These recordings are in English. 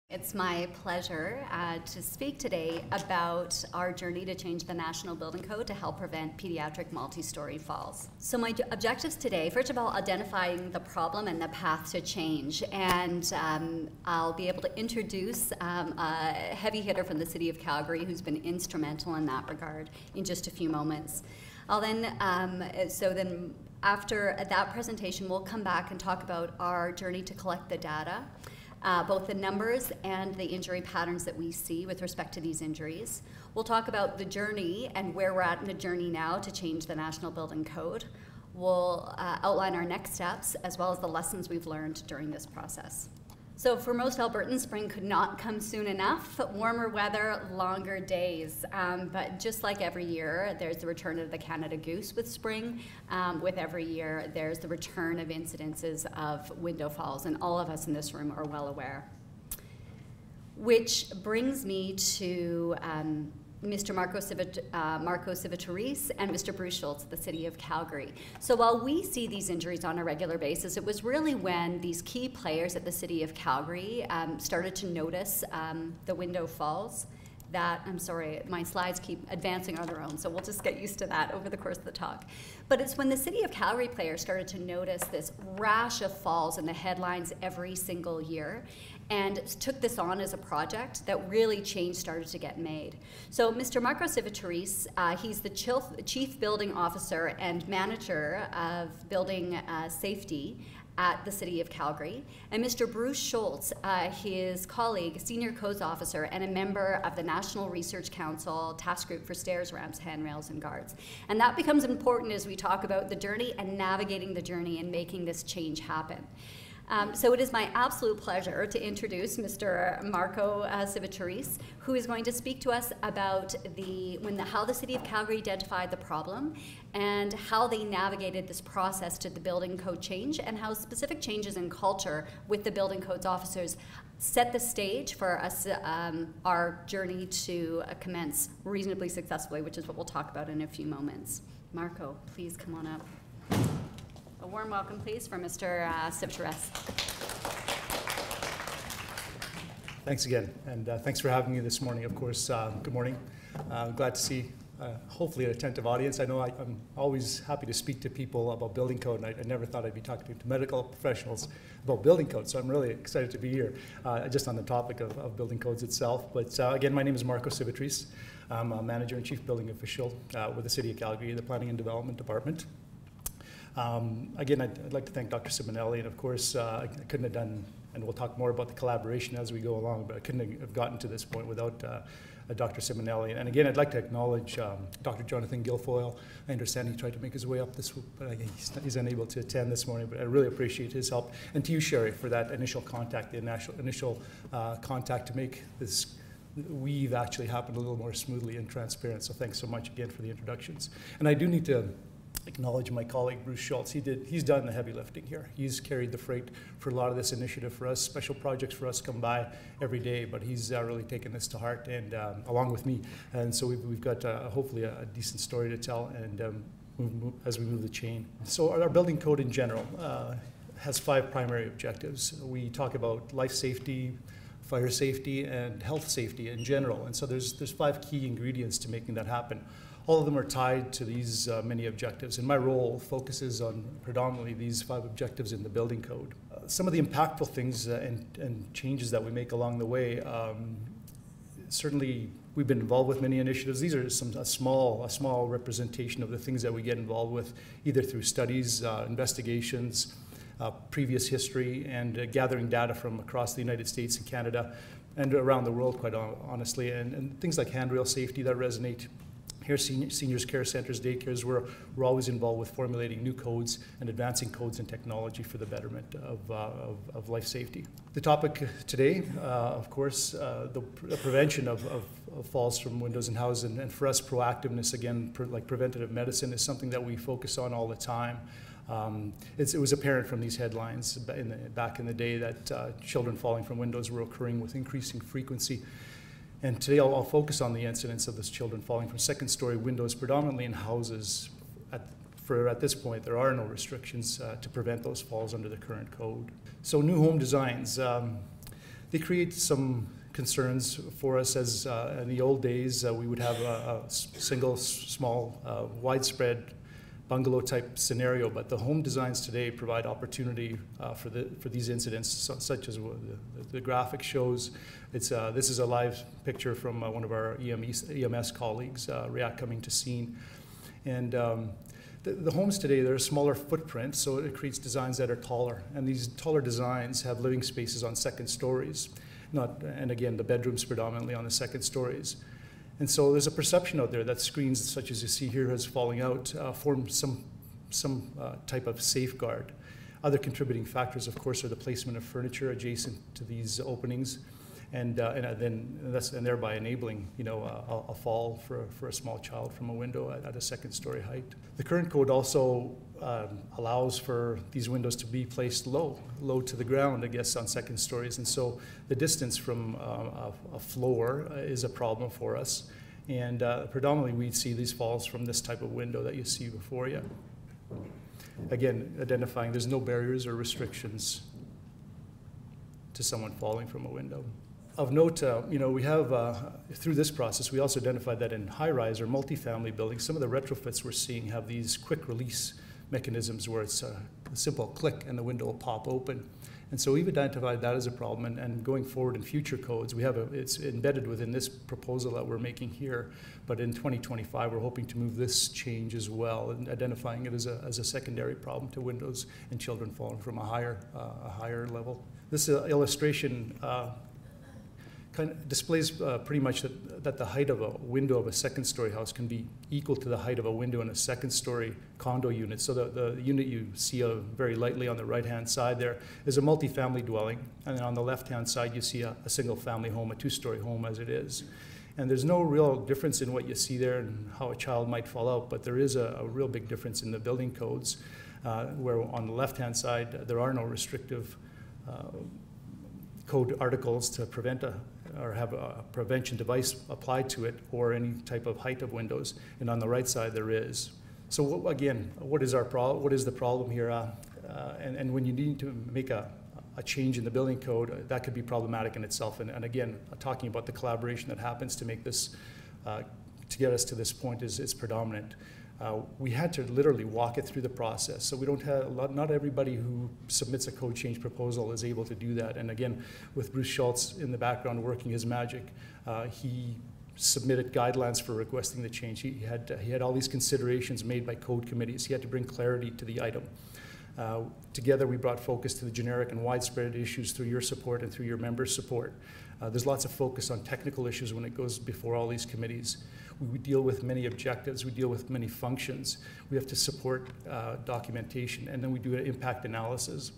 It's my pleasure to speak today about our journey to change the National Building Code to help prevent pediatric multi-story falls. So my objectives today, first of all, identifying the problem and the path to change. And I'll be able to introduce a heavy hitter from the City of Calgary who's been instrumental in that regard in just a few moments. I'll then, after that presentation, we'll come back and talk about our journey to collect the data. Both the numbers and the injury patterns that we see with respect to these injuries. We'll talk about the journey and where we're at in the journey now to change the National Building Code. We'll outline our next steps as well as the lessons we've learned during this process. So for most Albertans, spring could not come soon enough. Warmer weather, longer days. But just like every year, there's the return of the Canada Goose with spring. With every year, there's the return of incidences of window falls, and all of us in this room are well aware. Which brings me to Mr. Marco Civitaris and Mr. Bruce Schultz at the City of Calgary. So while we see these injuries on a regular basis, it was really when these key players at the City of Calgary started to notice the window falls that, I'm sorry, my slides keep advancing on their own, so we'll just get used to that over the course of the talk. But it's when the City of Calgary players started to notice this rash of falls in the headlines every single year, and took this on as a project that really change started to get made. So Mr. Marco Civitaris, he's the Chief Building Officer and Manager of Building Safety at the City of Calgary, and Mr. Bruce Schultz, his colleague, Senior Codes Officer and a member of the National Research Council Task Group for Stairs, Ramps, Handrails, and Guards. And that becomes important as we talk about the journey and navigating the journey and making this change happen. So it is my absolute pleasure to introduce Mr. Marco Civitaris, who is going to speak to us about how the City of Calgary identified the problem and how they navigated this process to the building code change, and how specific changes in culture with the building codes officers set the stage for us, our journey to commence reasonably successfully, which is what we'll talk about in a few moments. Marco, please come on up. A warm welcome, please, for Mr. Civitaris. Thanks again, and thanks for having me this morning, of course. Good morning. Glad to see, hopefully, an attentive audience. I know I'm always happy to speak to people about building code, and I never thought I'd be talking to medical professionals about building code, so I'm really excited to be here, just on the topic of building codes itself. But again, my name is Marco Civitaris. I'm a Manager and Chief Building Official with the City of Calgary, the Planning and Development Department. Again, I'd like to thank Dr. Simonelli, and of course, I couldn't have done, and we'll talk more about the collaboration as we go along, but I couldn't have gotten to this point without Dr. Simonelli. And again, I'd like to acknowledge Dr. Jonathan Guilfoyle. I understand he tried to make his way up this week, but he's unable to attend this morning, but I really appreciate his help. And to you, Sherry, for that initial contact, the initial contact to make this weave actually happen a little more smoothly and transparent. So thanks so much again for the introductions. And I do need to acknowledge my colleague Bruce Schultz. He's done the heavy lifting here. He's carried the freight for a lot of this initiative for us. Special projects for us come by every day, but he's really taken this to heart, and along with me. And so we've got hopefully a decent story to tell, and as we move the chain. So our building code in general has 5 primary objectives. We talk about life safety, fire safety, and health safety in general. And so there's 5 key ingredients to making that happen. All of them are tied to these many objectives, and my role focuses on predominantly these 5 objectives in the building code. Some of the impactful things and changes that we make along the way, certainly we've been involved with many initiatives. These are a small representation of the things that we get involved with, either through studies, investigations, previous history, and gathering data from across the United States and Canada and around the world, quite honestly, and things like handrail safety that resonate. Here, seniors care centers, daycares, we're always involved with formulating new codes and advancing codes and technology for the betterment of life safety. The topic today, of course, the prevention of falls from windows and houses, and for us, proactiveness, again, like preventative medicine, is something that we focus on all the time. It was apparent from these headlines back in the day that children falling from windows were occurring with increasing frequency. And today I'll focus on the incidents of those children falling from second-story windows, predominantly in houses. At this point, there are no restrictions to prevent those falls under the current code. So new home designs. They create some concerns for us, as in the old days we would have a single, small, widespread bungalow type scenario, but the home designs today provide opportunity for these incidents, such as the graphic shows. This is a live picture from one of our EMS colleagues, Riak, coming to scene. And the homes today, they're a smaller footprint, so it creates designs that are taller. And these taller designs have living spaces on second stories, and again, the bedrooms predominantly on the second stories. And so there's a perception out there that screens, such as you see here, as falling out, form some type of safeguard. Other contributing factors, of course, are the placement of furniture adjacent to these openings, and thereby enabling, a fall for a small child from a window at a second-story height. The current code also allows for these windows to be placed low to the ground, I guess, on second stories, and so the distance from a floor is a problem for us, and predominantly we see these falls from this type of window that you see before you. Again, identifying there's no barriers or restrictions to someone falling from a window. Of note, we have, through this process, we also identified that in high-rise or multifamily buildings, some of the retrofits we're seeing have these quick release mechanisms where it's a simple click and the window will pop open. And so we've identified that as a problem, and going forward in future codes, it's embedded within this proposal that we're making here, but in 2025 we're hoping to move this change as well, and identifying it as a secondary problem to windows and children falling from a higher level. This illustration kind of displays pretty much that the height of a window of a second-story house can be equal to the height of a window in a second-story condo unit. So the unit you see very lightly on the right-hand side there is a multifamily dwelling, and then on the left-hand side you see a single-family home, a two-story home as it is. And there's no real difference in what you see there and how a child might fall out, but there is a real big difference in the building codes, where on the left-hand side there are no restrictive code articles to prevent or have a prevention device applied to it, or any type of height of windows, and on the right side there is. So what is the problem here? And when you need to make a change in the building code, that could be problematic in itself. And again, talking about the collaboration that happens to make this, to get us to this point is predominant. We had to literally walk it through the process. So we don't have, not everybody who submits a code change proposal is able to do that. And again, with Bruce Schultz in the background working his magic, he submitted guidelines for requesting the change. He had all these considerations made by code committees. He had to bring clarity to the item. Together we brought focus to the generic and widespread issues through your support and through your members' support. There's lots of focus on technical issues when it goes before all these committees. We deal with many objectives, we deal with many functions. We have to support documentation, and then we do an impact analysis.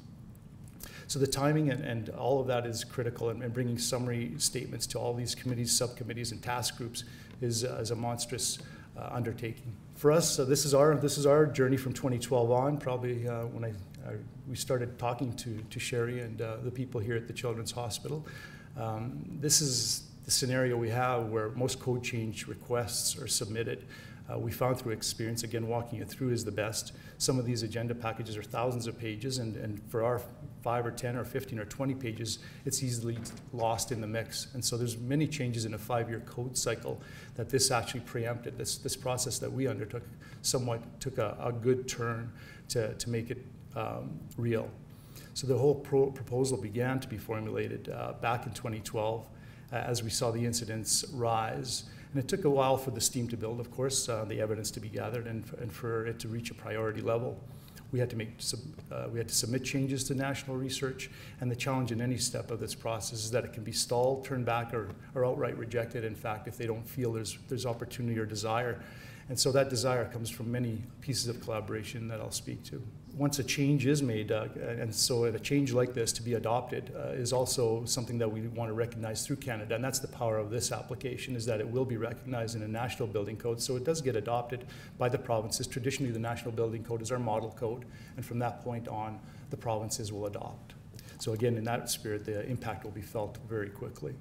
So the timing and all of that is critical, and bringing summary statements to all these committees, subcommittees, and task groups is a monstrous undertaking. For us, this is our journey from 2012 on. Probably when we started talking to Sherry and the people here at the Children's Hospital. This is the scenario we have where most code change requests are submitted. We found through experience, again, walking it through is the best. Some of these agenda packages are thousands of pages, and for our 5 or 10 or 15 or 20 pages, it's easily lost in the mix. And so there's many changes in a 5-year code cycle that this actually preempted. This process that we undertook somewhat took a good turn to make it real. So the whole proposal began to be formulated back in 2012 as we saw the incidents rise. And it took a while for the steam to build, of course, the evidence to be gathered, and for it to reach a priority level. We had to submit changes to national research, and the challenge in any step of this process is that it can be stalled, turned back, or outright rejected, in fact, if they don't feel there's opportunity or desire. And so that desire comes from many pieces of collaboration that I'll speak to. Once a change is made, and so a change like this to be adopted is also something that we want to recognize through Canada, and that's the power of this application, is that it will be recognized in a national building code, so it does get adopted by the provinces. Traditionally, the national building code is our model code, and from that point on, the provinces will adopt. So again, in that spirit, the impact will be felt very quickly.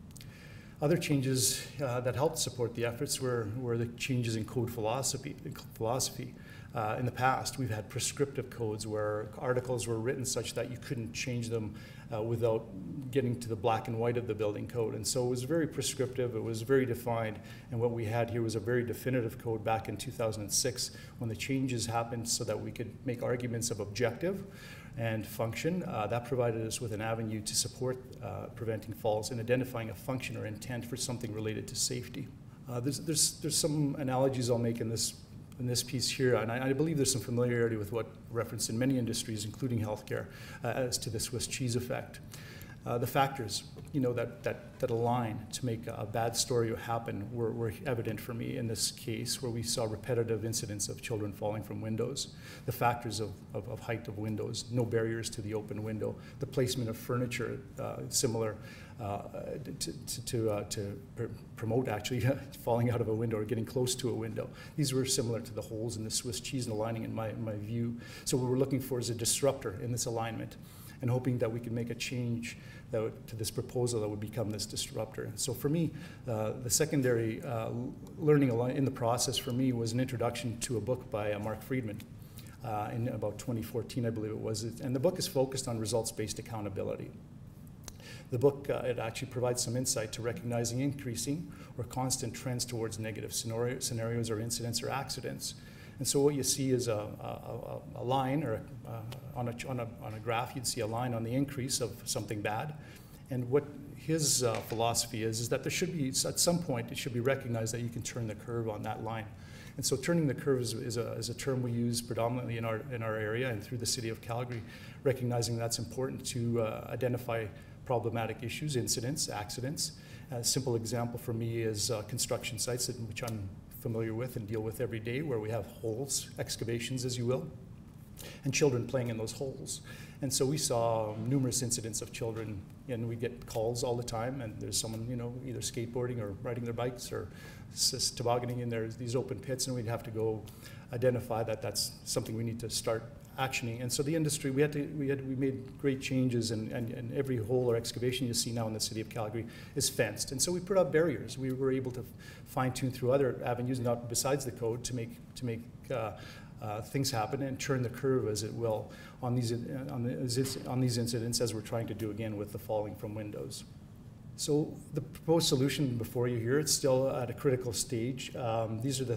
Other changes that helped support the efforts were the changes in code philosophy. In the past, we've had prescriptive codes where articles were written such that you couldn't change them without getting to the black and white of the building code. And so it was very prescriptive, it was very defined, and what we had here was a very definitive code back in 2006 when the changes happened so that we could make arguments of objective and function. That provided us with an avenue to support preventing falls and identifying a function or intent for something related to safety. There's some analogies I'll make in this piece here, and I believe there's some familiarity with what referenced in many industries, including healthcare, as to the Swiss cheese effect. The factors, that align to make a bad story happen were evident for me in this case, where we saw repetitive incidents of children falling from windows. The factors of height of windows, no barriers to the open window, the placement of furniture similar to promote actually falling out of a window or getting close to a window. These were similar to the holes in the Swiss cheese aligning in my view. So what we're looking for is a disruptor in this alignment, and hoping that we can make a change to this proposal that would become this disruptor. So for me, the secondary learning in the process for me was an introduction to a book by Mark Friedman in about 2014, I believe it was. And the book is focused on results-based accountability. The book, it actually provides some insight to recognizing increasing or constant trends towards negative scenarios or incidents or accidents. And so what you see is a line, or on a graph, you'd see a line on the increase of something bad. And what his philosophy is that there should be, at some point, it should be recognized that you can turn the curve on that line. And so turning the curve is a term we use predominantly in our area and through the City of Calgary, recognizing that's important to identify problematic issues, incidents, accidents. A simple example for me is construction sites, which I'm familiar with and deal with every day, where we have holes, excavations as you will, and children playing in those holes. And so we saw numerous incidents of children, and we get calls all the time, and there's someone, either skateboarding or riding their bikes or tobogganing in these open pits, and we'd have to go identify that that's something we need to start actioning. And so the industry, we made great changes, and every hole or excavation you see now in the City of Calgary is fenced. And so we put up barriers. We were able to fine-tune through other avenues, not besides the code, to make things happen and turn the curve, as it will, on these incidents, as we're trying to do again with the falling from windows. So the proposed solution before you here, it's still at a critical stage. These are the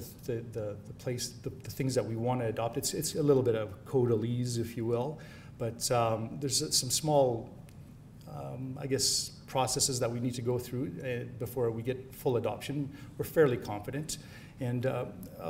things that we want to adopt. It's a little bit of codalese, if you will, but there's some small, processes that we need to go through before we get full adoption. We're fairly confident. And a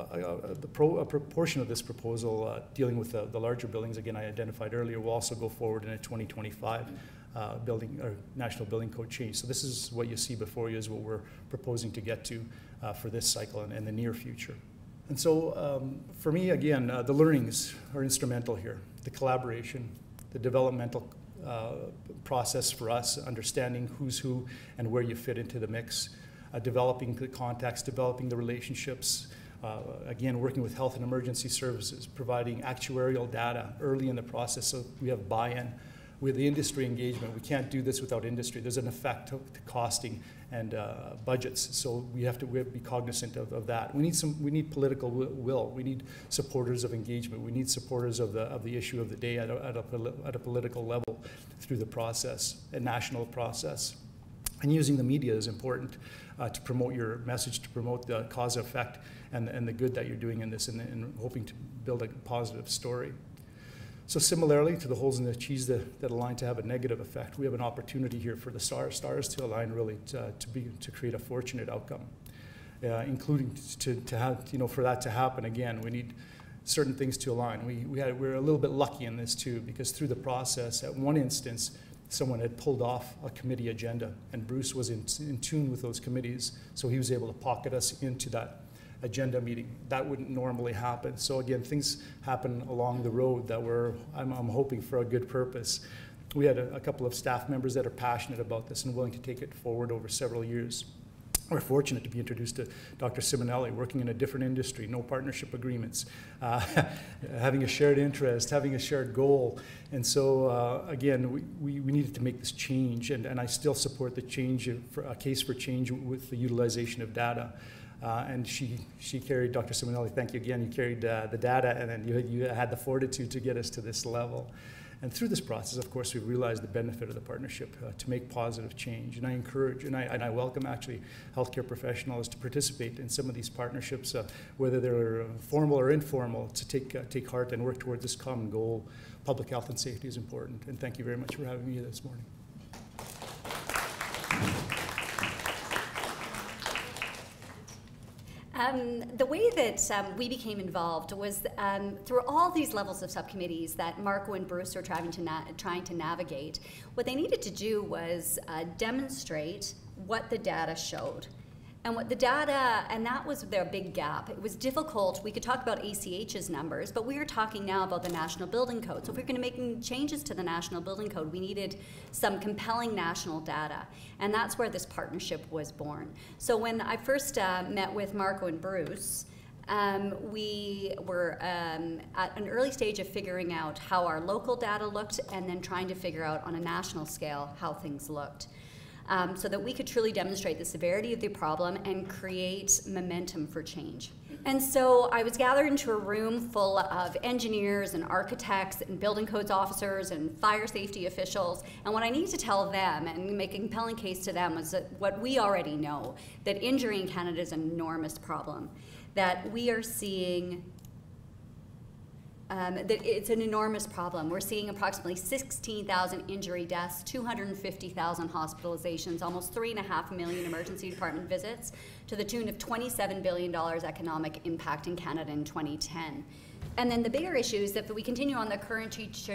proportion of this proposal dealing with the larger buildings, again, I identified earlier, will also go forward in a 2025 building or national building code change. So this is what you see before you is what we're proposing to get to for this cycle and the near future. And so for me, again, the learnings are instrumental here. The collaboration, the developmental process for us, understanding who's who and where you fit into the mix, developing the contacts, developing the relationships, again, working with health and emergency services, providing actuarial data early in the process so we have buy-in. With the industry engagement, we can't do this without industry. There's an effect to costing and budgets, so we have to be cognizant of that. We need political will. We need supporters of engagement. We need supporters of the issue of the day at a political level through the process, a national process. And using the media is important to promote your message, to promote the cause and effect and the good that you're doing in this, and hoping to build a positive story. So similarly to the holes in the cheese that align to have a negative effect, we have an opportunity here for the stars to align really to create a fortunate outcome, including to have, for that to happen. Again, we need certain things to align. We're a little bit lucky in this too, because through the process, at one instance, someone had pulled off a committee agenda, and Bruce was in tune with those committees, so he was able to pocket us into that agenda meeting. That wouldn't normally happen. So again, things happen along the road that I'm hoping for a good purpose. We had a couple of staff members that are passionate about this and willing to take it forward over several years. We're fortunate to be introduced to Dr. Simonelli, working in a different industry, no partnership agreements, having a shared interest, having a shared goal. And so, again, we needed to make this change, and I still support the change, a case for change with the utilization of data. And she carried, Dr. Simonelli, thank you again, you carried the data, and then you had the fortitude to get us to this level. And through this process, of course, we realized the benefit of the partnership to make positive change. And I encourage and I welcome actually healthcare professionals to participate in some of these partnerships, whether they're formal or informal, to take heart and work towards this common goal. Public health and safety is important. And thank you very much for having me this morning. The way that we became involved was through all these levels of subcommittees that Marco and Bruce were trying to navigate. What they needed to do was demonstrate what the data showed. And what the data, and that was their big gap. It was difficult. We could talk about ACH's numbers, but we are talking now about the National Building Code. So if we're going to make changes to the National Building Code, we needed some compelling national data. And that's where this partnership was born. So when I first met with Marco and Bruce, we were at an early stage of figuring out how our local data looked and then trying to figure out on a national scale how things looked. So that we could truly demonstrate the severity of the problem and create momentum for change. And so I was gathered into a room full of engineers and architects and building codes officers and fire safety officials, and what I needed to tell them and make a compelling case to them was that what we already know, that injury in Canada is an enormous problem, that we are seeing that it's an enormous problem. We're seeing approximately 16,000 injury deaths, 250,000 hospitalizations, almost 3.5 million emergency department visits, to the tune of $27 billion economic impact in Canada in 2010. And then the bigger issue is that if we continue on the current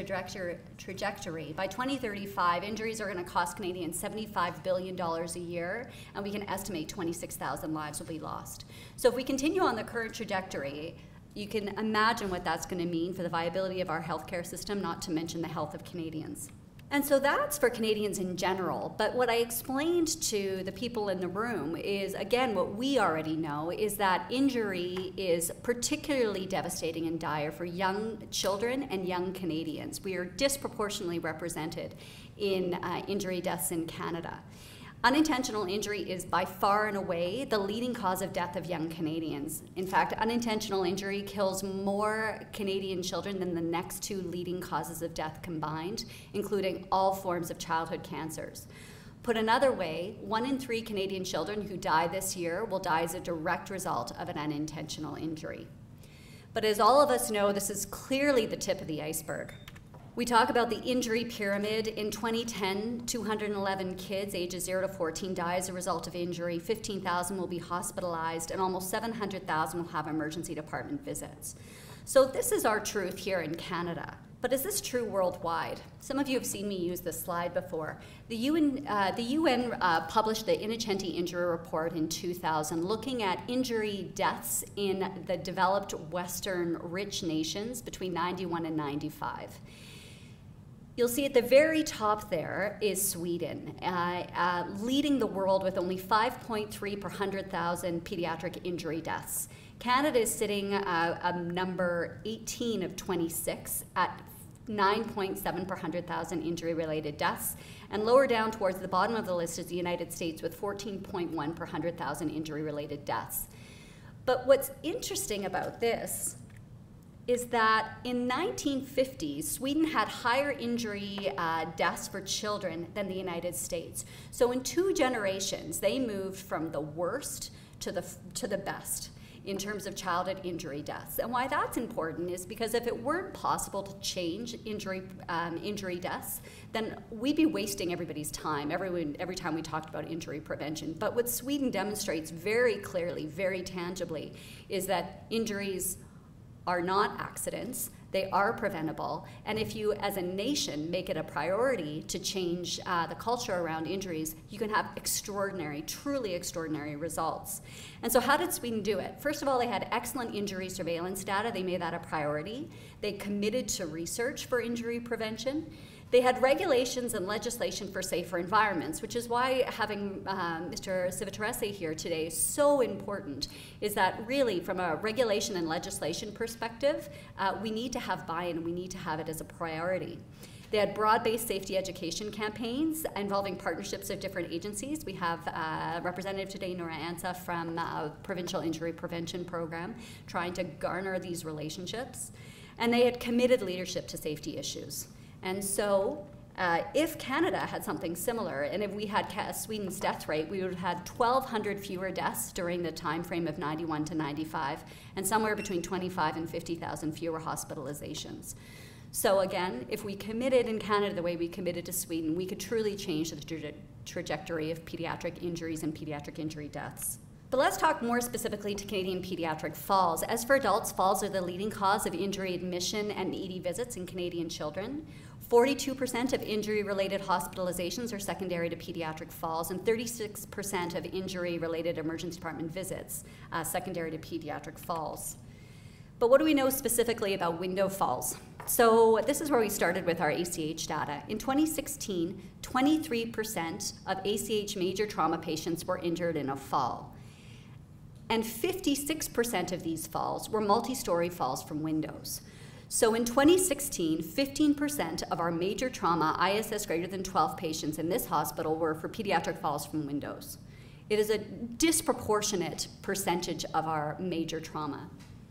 trajectory, by 2035, injuries are going to cost Canadians $75 billion a year, and we can estimate 26,000 lives will be lost. So if we continue on the current trajectory, you can imagine what that's going to mean for the viability of our healthcare system, not to mention the health of Canadians. And so that's for Canadians in general. But what I explained to the people in the room is, again, what we already know is that injury is particularly devastating and dire for young children and young Canadians. We are disproportionately represented in injury deaths in Canada. Unintentional injury is by far and away the leading cause of death of young Canadians. In fact, unintentional injury kills more Canadian children than the next two leading causes of death combined, including all forms of childhood cancers. Put another way, 1 in 3 Canadian children who die this year will die as a direct result of an unintentional injury. But as all of us know, this is clearly the tip of the iceberg. We talk about the injury pyramid. In 2010, 211 kids ages 0 to 14 die as a result of injury, 15,000 will be hospitalized, and almost 700,000 will have emergency department visits. So this is our truth here in Canada. But is this true worldwide? Some of you have seen me use this slide before. The UN published the Innocenti Injury Report in 2000, looking at injury deaths in the developed Western rich nations between 91 and 95. You'll see at the very top there is Sweden, leading the world with only 5.3 per 100,000 pediatric injury deaths. Canada is sitting number 18 of 26 at 9.7 per 100,000 injury-related deaths. And lower down towards the bottom of the list is the United States with 14.1 per 100,000 injury-related deaths. But what's interesting about this is that in 1950s, Sweden had higher injury deaths for children than the United States. So in 2 generations, they moved from the worst to the best in terms of childhood injury deaths. And why that's important is because if it weren't possible to change injury deaths, then we'd be wasting everybody's time every time we talked about injury prevention. But what Sweden demonstrates very clearly, very tangibly, is that injuries are not accidents, they are preventable, and if you as a nation make it a priority to change the culture around injuries, you can have extraordinary, truly extraordinary results. And so how did Sweden do it? First of all, they had excellent injury surveillance data. They made that a priority. They committed to research for injury prevention. They had regulations and legislation for safer environments, which is why having Mr. Civitarese here today is so important, is that really from a regulation and legislation perspective, we need to have buy-in, we need to have it as a priority. They had broad-based safety education campaigns involving partnerships of different agencies. We have a representative today, Nora Ansa, from Provincial Injury Prevention Program, trying to garner these relationships. And they had committed leadership to safety issues. And so, if Canada had something similar, and if we had Sweden's death rate, we would have had 1,200 fewer deaths during the time frame of 91 to 95, and somewhere between 25 and 50,000 fewer hospitalizations. So again, if we committed in Canada the way we committed to Sweden, we could truly change the trajectory of pediatric injuries and pediatric injury deaths. But let's talk more specifically to Canadian pediatric falls. As for adults, falls are the leading cause of injury admission and ED visits in Canadian children. 42% of injury-related hospitalizations are secondary to pediatric falls, and 36% of injury-related emergency department visits secondary to pediatric falls. But what do we know specifically about window falls? So this is where we started with our ACH data. In 2016, 23% of ACH major trauma patients were injured in a fall. And 56% of these falls were multi-story falls from windows. So in 2016, 15% of our major trauma ISS greater than 12 patients in this hospital were for pediatric falls from windows. It is a disproportionate percentage of our major trauma.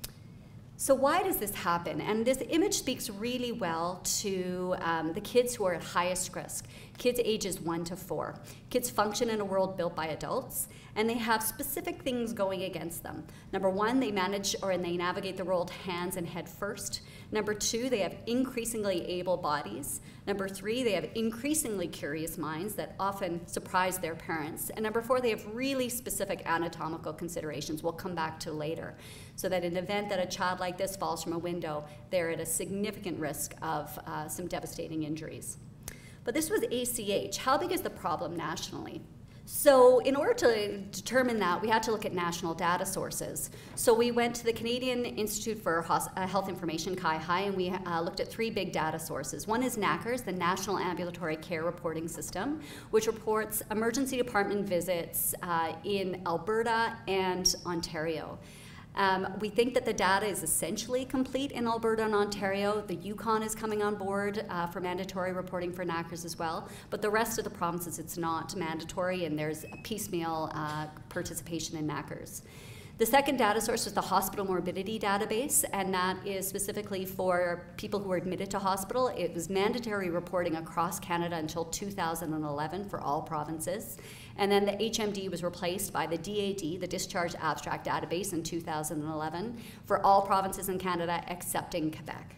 So why does this happen? And this image speaks really well to the kids who are at highest risk, kids ages 1 to 4. Kids function in a world built by adults, and they have specific things going against them. Number one, they manage or they navigate the world hands and head first. Number two, they have increasingly able bodies. Number three, they have increasingly curious minds that often surprise their parents. And number four, they have really specific anatomical considerations we'll come back to later. So that in the event that a child like this falls from a window, they're at a significant risk of some devastating injuries. But this was ACH. How big is the problem nationally? So in order to determine that, we had to look at national data sources. So we went to the Canadian Institute for Health Information, CIHI, and we looked at 3 big data sources. One is NACRS, the National Ambulatory Care Reporting System, which reports emergency department visits in Alberta and Ontario. We think that the data is essentially complete in Alberta and Ontario. The Yukon is coming on board for mandatory reporting for NACRS as well, but the rest of the provinces it's not mandatory, and there's a piecemeal participation in NACRS. The second data source is the hospital morbidity database, and that is specifically for people who are admitted to hospital. It was mandatory reporting across Canada until 2011 for all provinces. And then the HMD was replaced by the DAD, the Discharge Abstract Database, in 2011 for all provinces in Canada excepting Quebec.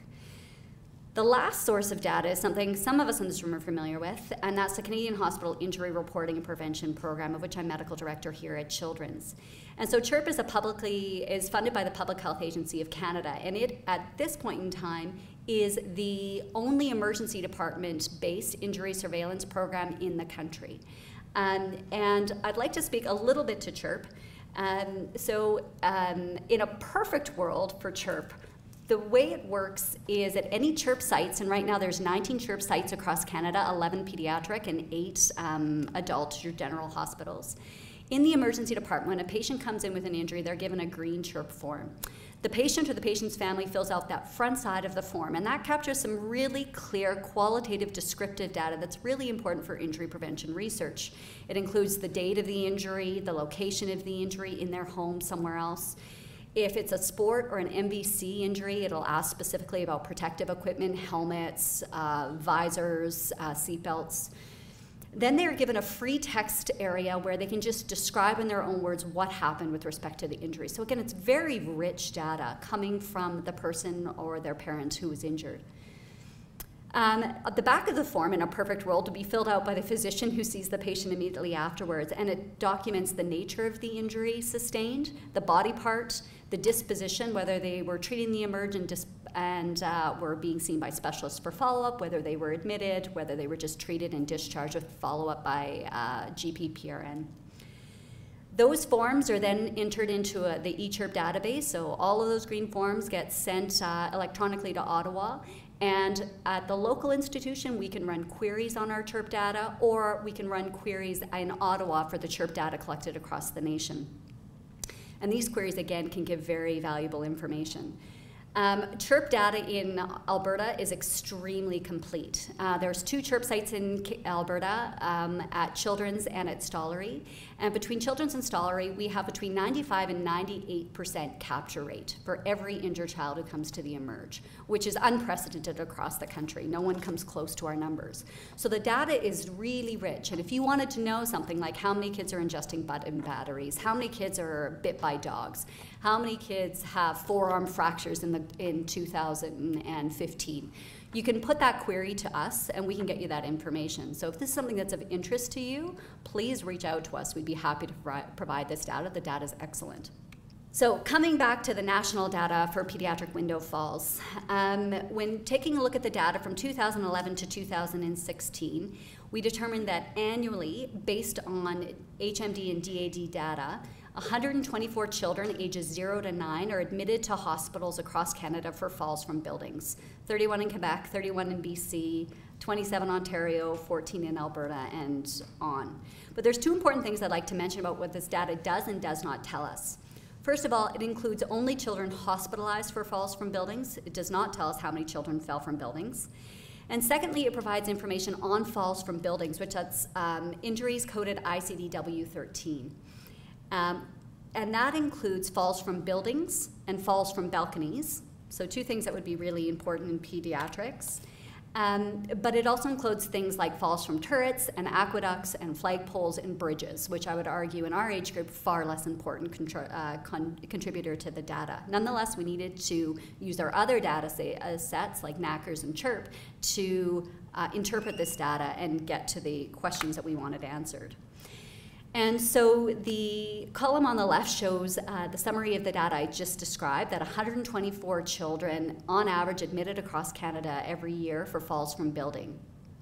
The last source of data is something some of us in this room are familiar with, and that's the Canadian Hospital Injury Reporting and Prevention Program, of which I'm medical director here at Children's. And so CHIRP is funded by the Public Health Agency of Canada, and it, at this point in time, is the only emergency department-based injury surveillance program in the country. And I'd like to speak a little bit to CHIRP. In a perfect world for CHIRP, the way it works is at any CHIRP sites, and right now there's 19 CHIRP sites across Canada, 11 pediatric and 8 adult or general hospitals. In the emergency department, when a patient comes in with an injury, they're given a green CHIRP form. The patient or the patient's family fills out that front side of the form, and that captures some really clear qualitative descriptive data that's really important for injury prevention research. It includes the date of the injury, the location of the injury in their home somewhere else. If it's a sport or an MVC injury, it'll ask specifically about protective equipment, helmets, visors, seatbelts. Then they're given a free text area where they can just describe in their own words what happened with respect to the injury. So again, it's very rich data coming from the person or their parent who was injured. At the back of the form, in a perfect world, to be filled out by the physician who sees the patient immediately afterwards, and it documents the nature of the injury sustained, the body part, the disposition, whether they were treating the emergent and were being seen by specialists for follow-up, whether they were admitted, whether they were just treated and discharged with follow-up by GP PRN. Those forms are then entered into the eCHIRP database, so all of those green forms get sent electronically to Ottawa, and at the local institution we can run queries on our CHIRP data, or we can run queries in Ottawa for the CHIRP data collected across the nation. And these queries, again, can give very valuable information. CHIRP data in Alberta is extremely complete. There's 2 CHIRP sites in Alberta, at Children's and at Stollery. And between Children's and Stollery, we have between 95 and 98% capture rate for every injured child who comes to the emerge, which is unprecedented across the country. No one comes close to our numbers. So the data is really rich. And if you wanted to know something like how many kids are ingesting button batteries, how many kids are bit by dogs, how many kids have forearm fractures in 2015, you can put that query to us and we can get you that information. So if this is something that's of interest to you, please reach out to us. We'd be happy to provide this data. The data is excellent. So coming back to the national data for pediatric window falls, when taking a look at the data from 2011 to 2016, we determined that annually, based on HMD and DAD data, 124 children ages 0 to 9 are admitted to hospitals across Canada for falls from buildings. 31 in Quebec, 31 in BC, 27 in Ontario, 14 in Alberta, and on. But there's 2 important things I'd like to mention about what this data does and does not tell us. First of all, it includes only children hospitalized for falls from buildings. It does not tell us how many children fell from buildings. And secondly, it provides information on falls from buildings, which that's injuries coded ICD-W 13. And that includes falls from buildings and falls from balconies. So 2 things that would be really important in pediatrics. But it also includes things like falls from turrets and aqueducts and flagpoles and bridges, which I would argue in our age group far less important contributor to the data. Nonetheless, we needed to use our other data sets like NACRS and CHIRP to interpret this data and get to the questions that we wanted answered. And so the column on the left shows the summary of the data I just described, that 124 children on average admitted across Canada every year for falls from building.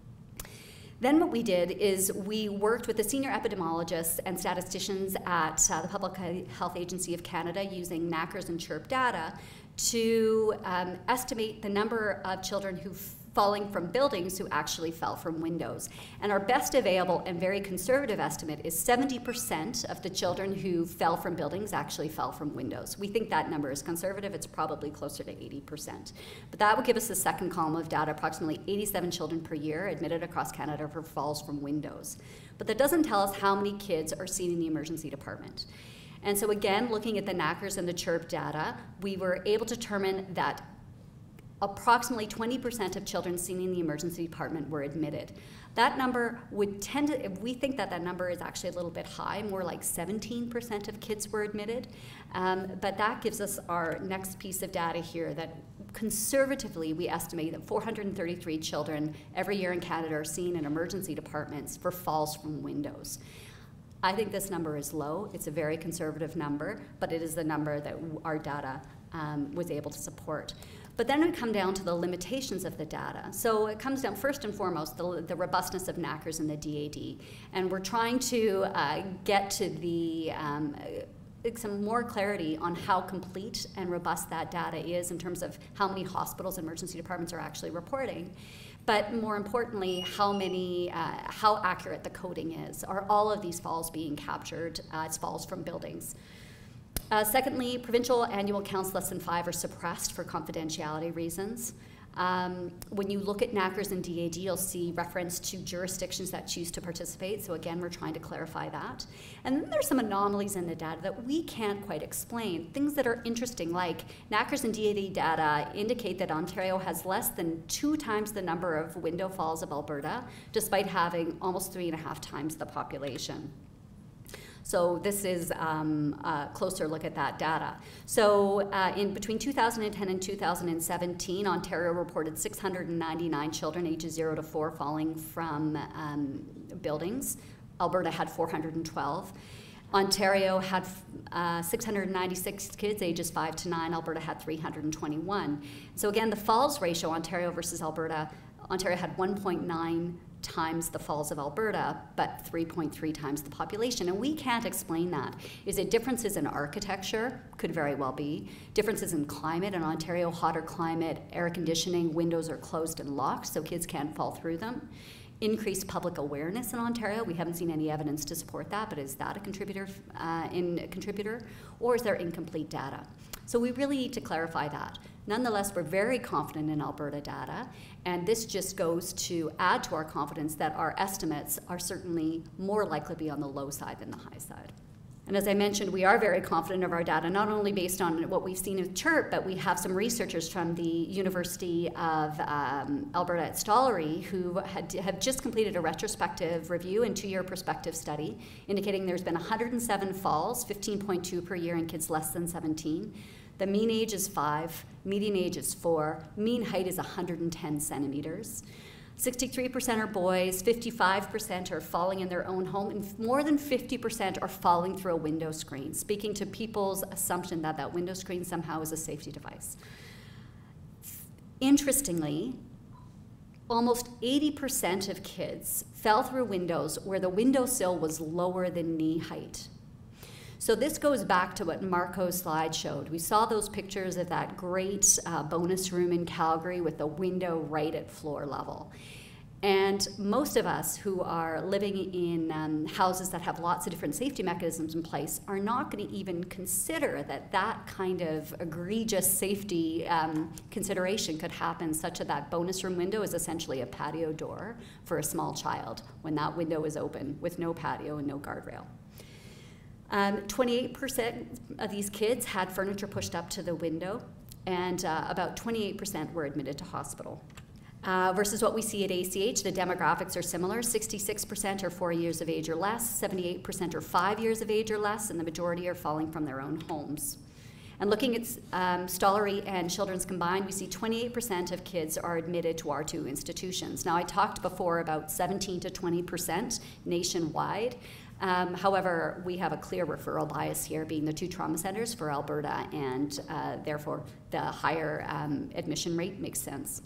Then what we did is we worked with the senior epidemiologists and statisticians at the Public Health Agency of Canada using NACRS and CHIRP data to estimate the number of children who falling from buildings who actually fell from windows. And our best available and very conservative estimate is 70% of the children who fell from buildings actually fell from windows. We think that number is conservative. It's probably closer to 80%. But that would give us the second column of data, approximately 87 children per year admitted across Canada for falls from windows. But that doesn't tell us how many kids are seen in the emergency department. And so again, looking at the NACRS and the CHIRP data, we were able to determine that approximately 20% of children seen in the emergency department were admitted. That number would tend to, we think that that number is actually a little bit high, more like 17% of kids were admitted. But that gives us our next piece of data here that conservatively we estimate that 433 children every year in Canada are seen in emergency departments for falls from windows. I think this number is low. It's a very conservative number, but it is the number that our data was able to support. But then we come down to the limitations of the data. So it comes down first and foremost the robustness of NACRS and the DAD. And we're trying to get to the some more clarity on how complete and robust that data is in terms of how many hospitals and emergency departments are actually reporting. But more importantly, how accurate the coding is. Are all of these falls being captured as falls from buildings? Secondly, provincial annual counts less than 5 are suppressed for confidentiality reasons. When you look at NACRS and DAD, you'll see reference to jurisdictions that choose to participate. So again, we're trying to clarify that. And then there's some anomalies in the data that we can't quite explain. Things that are interesting, like NACRS and DAD data indicate that Ontario has less than 2 times the number of window falls of Alberta, despite having almost 3.5 times the population. So this is a closer look at that data. So in between 2010 and 2017, Ontario reported 699 children ages 0 to 4 falling from buildings. Alberta had 412. Ontario had 696 kids ages 5 to 9. Alberta had 321. So again, the falls ratio, Ontario versus Alberta, Ontario had 1.9 times the falls of Alberta, but 3.3 times the population. And we can't explain that. Is it differences in architecture? Could very well be. Differences in climate. In Ontario, hotter climate, air conditioning, windows are closed and locked, so kids can't fall through them. Increased public awareness in Ontario. We haven't seen any evidence to support that, but is that a contributor? Or is there incomplete data? So we really need to clarify that. Nonetheless, we're very confident in Alberta data, and this just goes to add to our confidence that our estimates are certainly more likely to be on the low side than the high side. And as I mentioned, we are very confident of our data, not only based on what we've seen in CHIRP, but we have some researchers from the University of Alberta at Storey who have just completed a retrospective review and 2-year prospective study, indicating there's been 107 falls, 15.2 per year in kids less than 17. The mean age is 5, median age is 4, mean height is 110 centimeters. 63% are boys, 55% are falling in their own home, and more than 50% are falling through a window screen, speaking to people's assumption that that window screen somehow is a safety device. Interestingly, almost 80% of kids fell through windows where the windowsill was lower than knee height. So this goes back to what Marco's slide showed. We saw those pictures of that great bonus room in Calgary with the window right at floor level. And most of us who are living in houses that have lots of different safety mechanisms in place are not going to even consider that that kind of egregious safety consideration could happen, such that that bonus room window is essentially a patio door for a small child when that window is open with no patio and no guardrail. 28% of these kids had furniture pushed up to the window, and about 28% were admitted to hospital. Versus what we see at ACH, the demographics are similar. 66% are 4 years of age or less, 78% are 5 years of age or less, and the majority are falling from their own homes. And looking at Stollery and Children's combined, we see 28% of kids are admitted to R2 institutions. Now, I talked before about 17 to 20% nationwide. However, we have a clear referral bias here, being the 2 trauma centers for Alberta, and therefore the higher admission rate makes sense.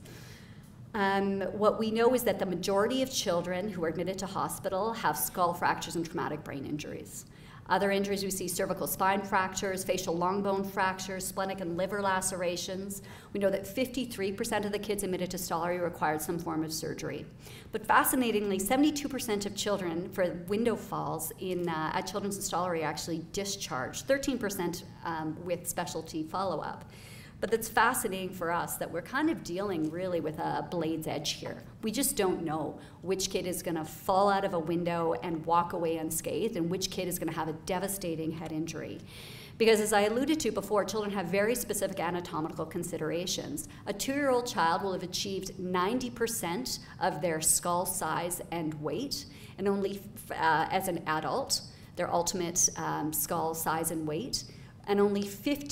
What we know is that the majority of children who are admitted to hospital have skull fractures and traumatic brain injuries. Other injuries, we see cervical spine fractures, facial long bone fractures, splenic and liver lacerations. We know that 53% of the kids admitted to Stollery required some form of surgery. But fascinatingly, 72% of children for window falls at Children's and Stollery actually discharged, 13% with specialty follow-up. But that's fascinating for us that we're kind of dealing really with a blade's edge here. We just don't know which kid is going to fall out of a window and walk away unscathed, and which kid is going to have a devastating head injury. Because as I alluded to before, children have very specific anatomical considerations. A 2-year-old child will have achieved 90% of their skull size and weight, and only as an adult, their ultimate skull size and weight, and only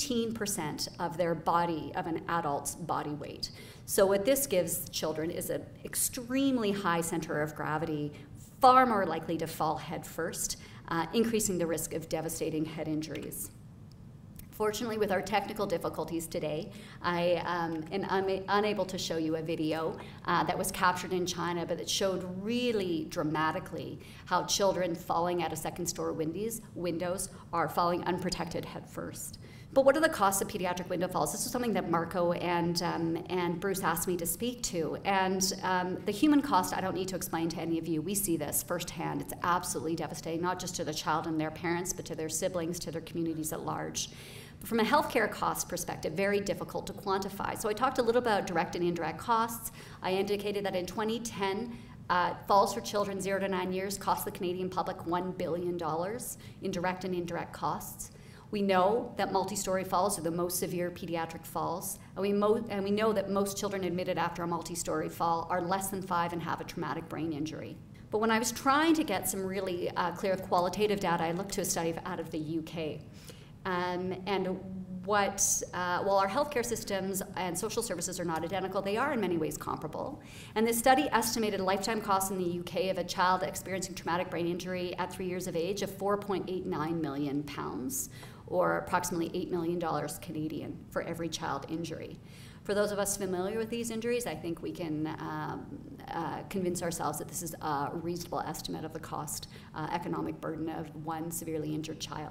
15% of their body, of an adult's body weight. So what this gives children is an extremely high center of gravity, far more likely to fall head first, increasing the risk of devastating head injuries. Fortunately, with our technical difficulties today, I am unable to show you a video that was captured in China, but it showed really dramatically how children falling out of second-story windows are falling unprotected head first. But what are the costs of pediatric window falls? This is something that Marco and Bruce asked me to speak to. And the human cost, I don't need to explain to any of you. We see this firsthand. It's absolutely devastating, not just to the child and their parents, but to their siblings, to their communities at large. But from a healthcare cost perspective, very difficult to quantify. So I talked a little about direct and indirect costs. I indicated that in 2010, falls for children 0 to 9 years cost the Canadian public $1 billion in direct and indirect costs. We know that multi-story falls are the most severe pediatric falls, and we know that most children admitted after a multi-story fall are less than 5 and have a traumatic brain injury. But when I was trying to get some really clear qualitative data, I looked to a study out of the UK. While our healthcare systems and social services are not identical, they are in many ways comparable. And this study estimated lifetime costs in the UK of a child experiencing traumatic brain injury at 3 years of age of £4.89 million, or approximately $8 million Canadian for every child injury. For those of us familiar with these injuries, I think we can convince ourselves that this is a reasonable estimate of the cost, economic burden of one severely injured child.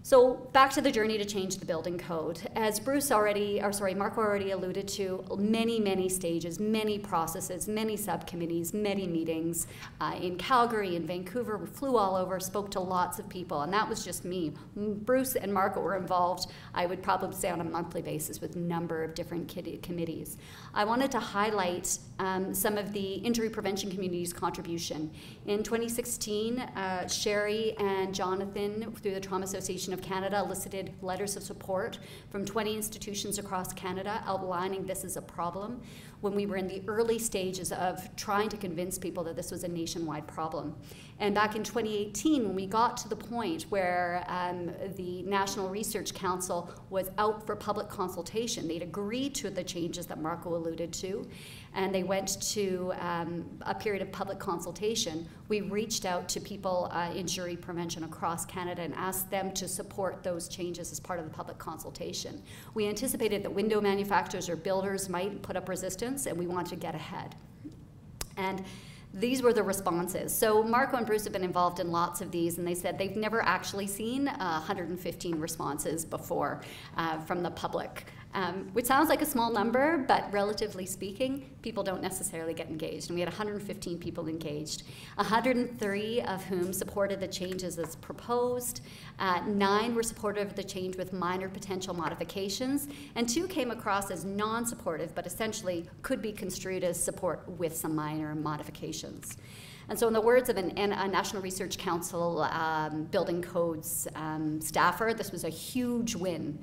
So back to the journey to change the building code. As Marco already alluded to, many stages, many processes, many subcommittees, many meetings in Calgary, in Vancouver. We flew all over, spoke to lots of people, and that was just me. Bruce and Marco were involved, I would probably say on a monthly basis, with a number of different committees. I wanted to highlight some of the injury prevention community's contribution. In 2016, Sherry and Jonathan, through the Trauma Association of Canada, elicited letters of support from 20 institutions across Canada outlining this as a problem when we were in the early stages of trying to convince people that this was a nationwide problem. And back in 2018, when we got to the point where the National Research Council was out for public consultation, they'd agreed to the changes that Marco alluded to, and they went to a period of public consultation. We reached out to people in injury prevention across Canada and asked them to support those changes as part of the public consultation. We anticipated that window manufacturers or builders might put up resistance, and we wanted to get ahead. And these were the responses. So Marco and Bruce have been involved in lots of these, and they said they've never actually seen 115 responses before from the public, which sounds like a small number, but relatively speaking, people don't necessarily get engaged. And we had 115 people engaged, 103 of whom supported the changes as proposed, 9 were supportive of the change with minor potential modifications, and 2 came across as non-supportive, but essentially could be construed as support with some minor modifications. And so in the words of a National Research Council building codes staffer, this was a huge win.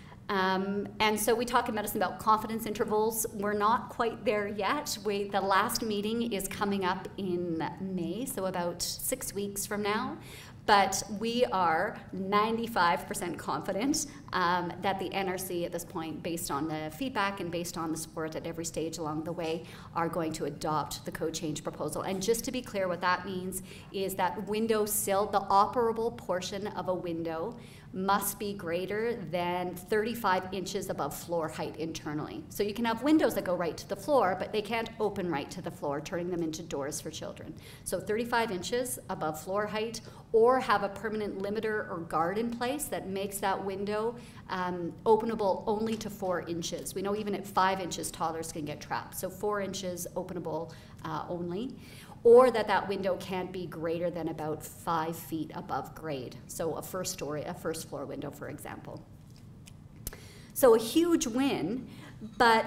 And so we talk in medicine about confidence intervals. We're not quite there yet. The last meeting is coming up in May, so about 6 weeks from now. But we are 95% confident that the NRC at this point, based on the feedback and based on the support at every stage along the way, are going to adopt the code change proposal. And just to be clear, what that means is that window sill, the operable portion of a window, must be greater than 35 inches above floor height internally. So you can have windows that go right to the floor, but they can't open right to the floor, turning them into doors for children. So 35 inches above floor height, or have a permanent limiter or guard in place that makes that window openable only to 4 inches. We know even at 5 inches, toddlers can get trapped. So 4 inches openable only. Or that window can't be greater than about 5 feet above grade. So a first floor window, for example. So a huge win, but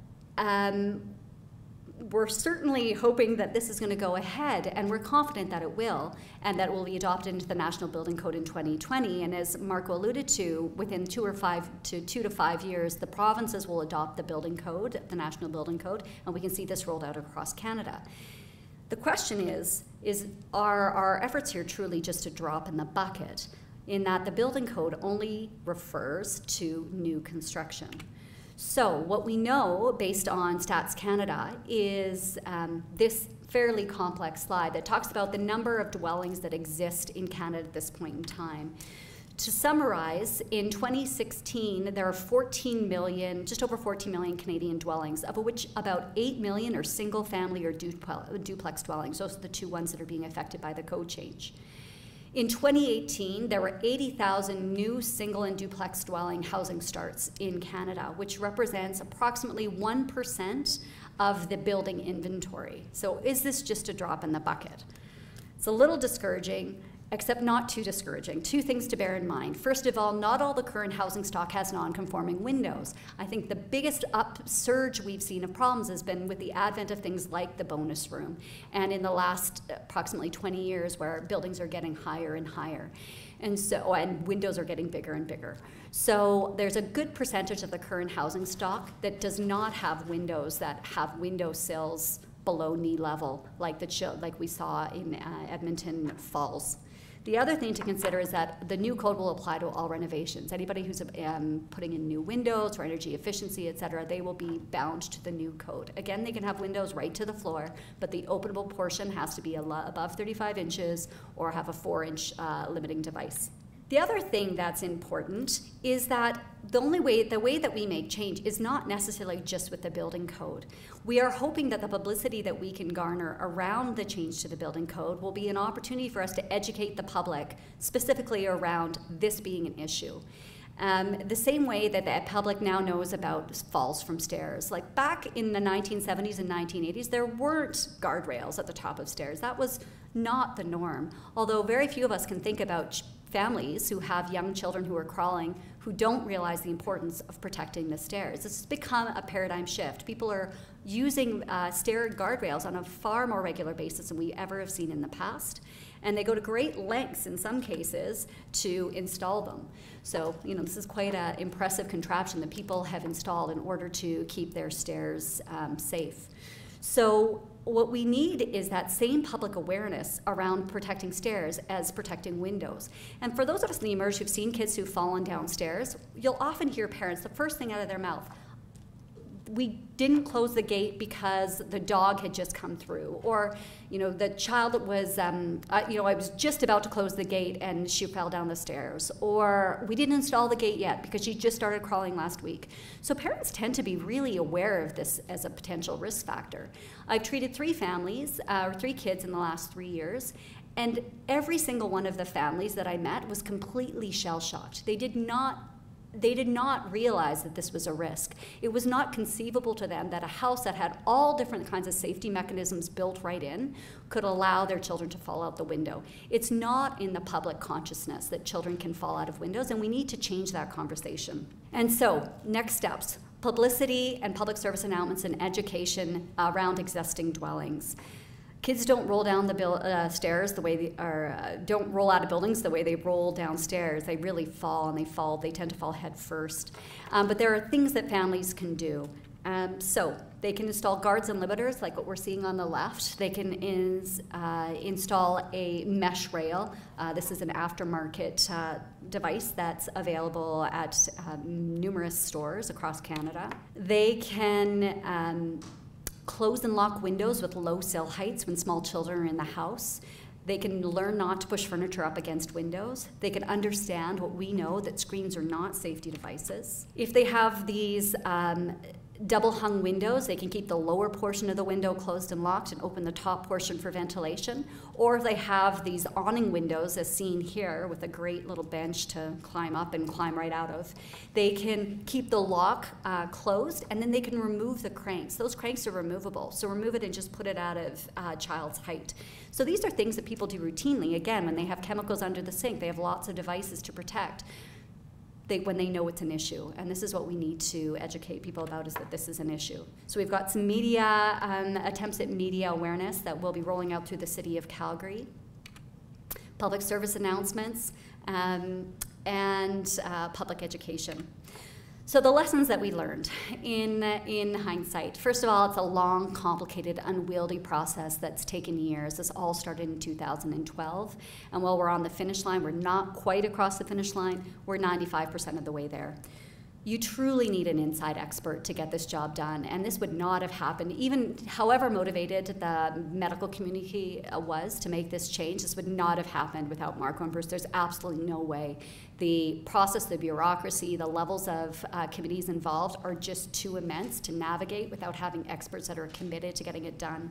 we're certainly hoping that this is going to go ahead, and we're confident that it will, and that it will be adopted into the National Building Code in 2020. And as Marco alluded to, within 2 to 5 years, the provinces will adopt the building code, the National Building Code, and we can see this rolled out across Canada. The question is are our efforts here truly just a drop in the bucket, in that the building code only refers to new construction? So what we know, based on Stats Canada, is this fairly complex slide that talks about the number of dwellings that exist in Canada at this point in time. To summarize, in 2016, there are 14 million, just over 14 million Canadian dwellings, of which about 8 million are single family or duplex dwellings. Those are the 2 ones that are being affected by the code change. In 2018, there were 80,000 new single and duplex dwelling housing starts in Canada, which represents approximately 1% of the building inventory. So is this just a drop in the bucket? It's a little discouraging, except not too discouraging. 2 things to bear in mind. First of all, not all the current housing stock has non-conforming windows. I think the biggest upsurge we've seen of problems has been with the advent of things like the bonus room, and in the last approximately 20 years, where buildings are getting higher and higher. And windows are getting bigger and bigger. So there's a good percentage of the current housing stock that does not have windows that have window sills below knee level, like we saw in Edmonton Falls. The other thing to consider is that the new code will apply to all renovations. Anybody who's putting in new windows for energy efficiency, et cetera, they will be bound to the new code. Again, they can have windows right to the floor, but the openable portion has to be above 35 inches or have a 4-inch limiting device. The other thing that's important is that the way that we make change is not necessarily just with the building code. We are hoping that the publicity that we can garner around the change to the building code will be an opportunity for us to educate the public specifically around this being an issue. The same way that the public now knows about falls from stairs. Like back in the 1970s and 1980s, there weren't guardrails at the top of stairs. That was not the norm. Although very few of us can think about families who have young children who are crawling who don't realize the importance of protecting the stairs. This has become a paradigm shift. People are using stair guardrails on a far more regular basis than we ever have seen in the past. And they go to great lengths in some cases to install them. So, this is quite an impressive contraption that people have installed in order to keep their stairs safe. So what we need is that same public awareness around protecting stairs as protecting windows. And for those of us in the emerge who've seen kids who've fallen downstairs, you'll often hear parents, the first thing out of their mouth, we didn't close the gate because the dog had just come through, or the child was I was just about to close the gate and she fell down the stairs, or we didn't install the gate yet because she just started crawling last week. So parents tend to be really aware of this as a potential risk factor. I've treated 3 families or 3 kids in the last 3 years, and every single one of the families that I met was completely shell-shocked. They did not realize that this was a risk. It was not conceivable to them that a house that had all different kinds of safety mechanisms built right in could allow their children to fall out the window. It's not in the public consciousness that children can fall out of windows, and we need to change that conversation. And so, next steps: publicity and public service announcements and education around existing dwellings. Kids don't roll down the stairs the way don't roll out of buildings the way they roll downstairs. They really fall, and they tend to fall head first. But there are things that families can do. So they can install guards and limiters, like what we're seeing on the left. They can install a mesh rail. This is an aftermarket device that's available at numerous stores across Canada. They can close and lock windows with low sill heights when small children are in the house. They can learn not to push furniture up against windows. They can understand what we know, that screens are not safety devices. If they have these double hung windows, they can keep the lower portion of the window closed and locked and open the top portion for ventilation. Or if they have these awning windows, as seen here, with a great little bench to climb up and climb right out of, they can keep the lock closed, and then they can remove the cranks. Those cranks are removable, so remove it and just put it out of child's height. So these are things that people do routinely. Again, when they have chemicals under the sink, they have lots of devices to protect. When they know it's an issue. And this is what we need to educate people about, is that this is an issue. So we've got some media, attempts at media awareness that we'll be rolling out through the City of Calgary, public service announcements, and public education. So the lessons that we learned in hindsight: first of all, it's a long, complicated, unwieldy process that's taken years. This all started in 2012, and while we're on the finish line, we're not quite across the finish line, we're 95% of the way there. You truly need an inside expert to get this job done, and this would not have happened, even however motivated the medical community was to make this change. This would not have happened without Marco and Bruce. There's absolutely no way. The process, the bureaucracy, the levels of committees involved are just too immense to navigate without having experts that are committed to getting it done.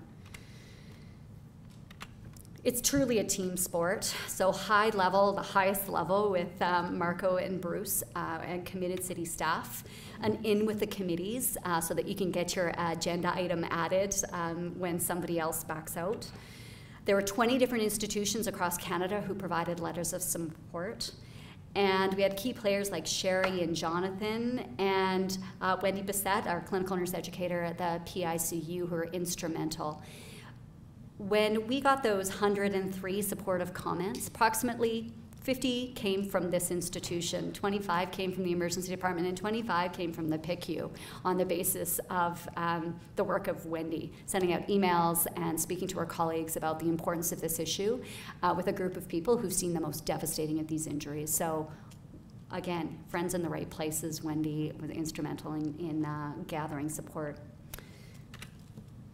It's truly a team sport, so high level, the highest level with Marco and Bruce and committed city staff, and in with the committees so that you can get your agenda item added when somebody else backs out. There were 20 different institutions across Canada who provided letters of support. And we had key players like Sherry and Jonathan, and Wendy Bissett, our clinical nurse educator at the PICU, who are instrumental. When we got those 103 supportive comments, approximately 50 came from this institution, 25 came from the emergency department, and 25 came from the PICU on the basis of the work of Wendy, sending out emails and speaking to her colleagues about the importance of this issue with a group of people who've seen the most devastating of these injuries. So again, friends in the right places. Wendy was instrumental in gathering support.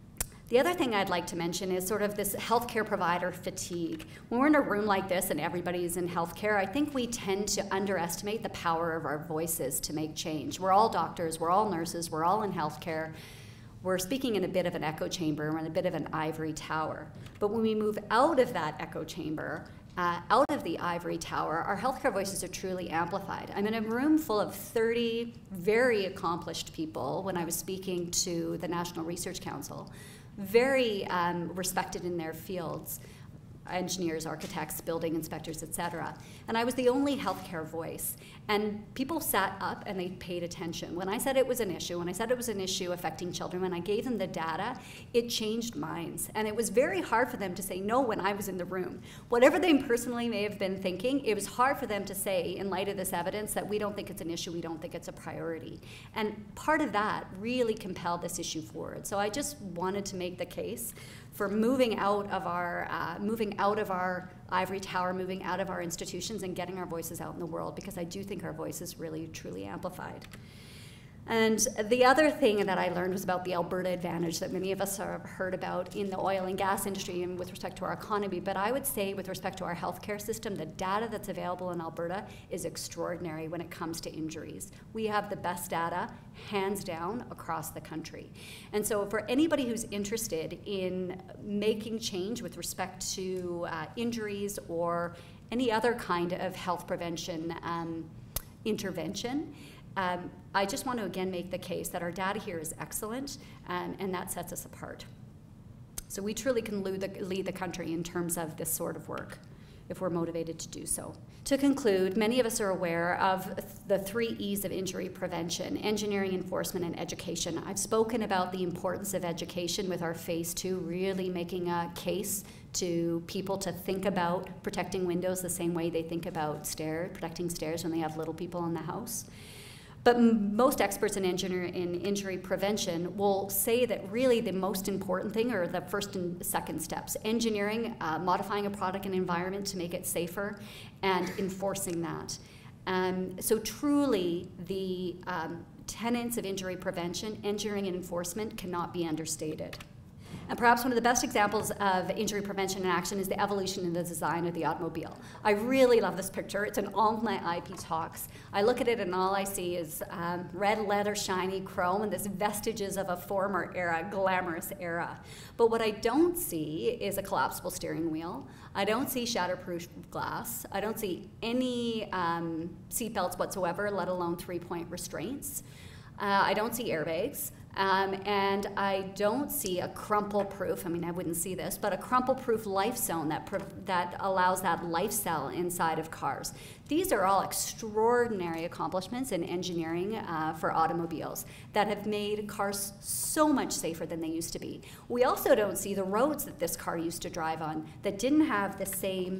The other thing I'd like to mention is sort of this healthcare provider fatigue. When we're in a room like this and everybody's in healthcare, I think we tend to underestimate the power of our voices to make change. We're all doctors, we're all nurses, we're all in healthcare. We're speaking in a bit of an echo chamber, we're in a bit of an ivory tower. But when we move out of that echo chamber, out of the ivory tower, our healthcare voices are truly amplified. I'm in a room full of 30 very accomplished people when I was speaking to the National Research Council, very respected in their fields, engineers, architects, building inspectors, etc. And I was the only healthcare voice. And people sat up and they paid attention. When I said it was an issue, when I said it was an issue affecting children, when I gave them the data, it changed minds. And it was very hard for them to say no when I was in the room. Whatever they personally may have been thinking, it was hard for them to say, in light of this evidence, that we don't think it's an issue, we don't think it's a priority. And part of that really compelled this issue forward. So I just wanted to make the case for moving out of our ivory tower, moving out of our institutions and getting our voices out in the world, because I do think our voice is really, truly amplified. And the other thing that I learned was about the Alberta advantage that many of us have heard about in the oil and gas industry and with respect to our economy. But I would say with respect to our healthcare system, the data that's available in Alberta is extraordinary when it comes to injuries. We have the best data, hands down, across the country. And so for anybody who's interested in making change with respect to injuries or any other kind of health prevention intervention, I just want to again make the case that our data here is excellent, and that sets us apart. So we truly can lead the country in terms of this sort of work if we're motivated to do so. To conclude, many of us are aware of the 3 E's of injury prevention: engineering, enforcement, and education. I've spoken about the importance of education with our phase 2, really making a case to people to think about protecting windows the same way they think about protecting stairs when they have little people in the house. But most experts in injury prevention will say that really the most important thing are the first and second steps: engineering, modifying a product and environment to make it safer, and enforcing that. So truly, the tenets of injury prevention, engineering, and enforcement cannot be understated. And perhaps one of the best examples of injury prevention in action is the evolution in the design of the automobile. I really love this picture. It's in all of my IP talks. I look at it and all I see is red leather, shiny chrome, and this vestiges of a former era, glamorous era. But what I don't see is a collapsible steering wheel. I don't see shatterproof glass. I don't see any seatbelts whatsoever, let alone 3-point restraints. I don't see airbags. And I don't see a crumple-proof, I mean, I wouldn't see this, but a crumple-proof life zone that allows that life cell inside of cars. These are all extraordinary accomplishments in engineering for automobiles that have made cars so much safer than they used to be. We also don't see the roads that this car used to drive on that didn't have the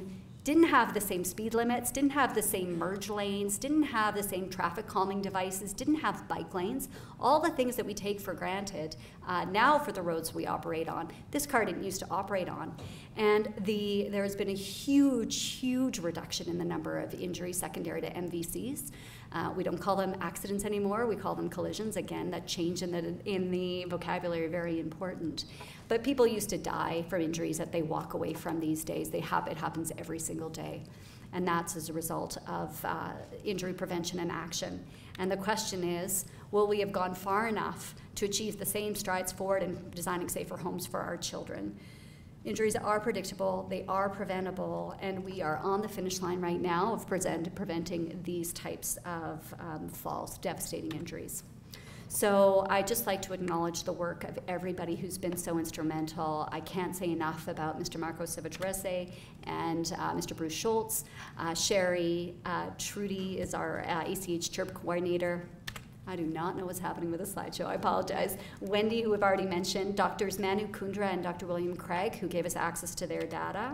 same speed limits, didn't have the same merge lanes, didn't have the same traffic calming devices, didn't have bike lanes, all the things that we take for granted now for the roads we operate on. This car didn't used to operate on. And there has been a huge, huge reduction in the number of injuries secondary to MVCs. We don't call them accidents anymore, we call them collisions. Again, that change in the vocabulary very important. But people used to die from injuries that they walk away from these days. It happens every single day. And that's as a result of injury prevention and action. And the question is, will we have gone far enough to achieve the same strides forward in designing safer homes for our children? Injuries are predictable, they are preventable, and we are on the finish line right now of preventing these types of falls, devastating injuries. So I'd just like to acknowledge the work of everybody who's been so instrumental. I can't say enough about Mr. Marco Civitarese and Mr. Bruce Schultz. Sherry, Trudy is our ACH CHIRP coordinator. I do not know what's happening with the slideshow, I apologize. Wendy, who I've already mentioned, Drs. Manu Kundra and Dr. William Craig, who gave us access to their data.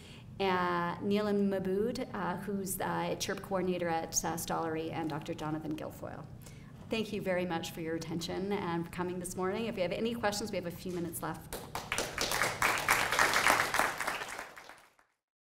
Neelan Mabood, who's the CHIRP coordinator at Stollery, and Dr. Jonathan Guilfoyle. Thank you very much for your attention and for coming this morning. If you have any questions, we have a few minutes left.